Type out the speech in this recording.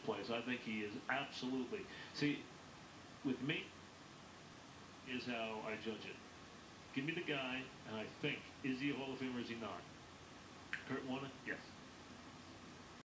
place. I think he is absolutely. See, with me, is how I judge it. Give me the guy, and I think, is he a Hall of Famer or is he not? Kurt Warner? Yes.